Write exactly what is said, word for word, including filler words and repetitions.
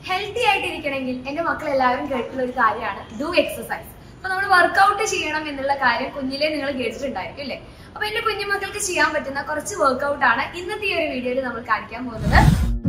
Healthy ആയിട്ടിരിക്കണമെങ്കിൽ എന്റെ മക്കൾ എല്ലാവരും കേട്ടിട്ടുള്ള ഒരു കാര്യമാണ് ഡു എക്സസൈസ്. അപ്പൊ നമ്മൾ വർക്ക്ഔട്ട് ചെയ്യണം എന്നുള്ള കാര്യം കുഞ്ഞിലേ നിങ്ങൾ കേട്ടിട്ടുണ്ടായിരിക്കും അല്ലേ? അപ്പൊ എന്റെ കുഞ്ഞുമക്കൾക്ക് ചെയ്യാൻ പറ്റുന്ന കുറച്ച് വർക്ക്ഔട്ട് ആണ് ഇന്നത്തെ ഈ ഒരു വീഡിയോയിൽ നമ്മൾ കാണിക്കാൻ പോകുന്നത്.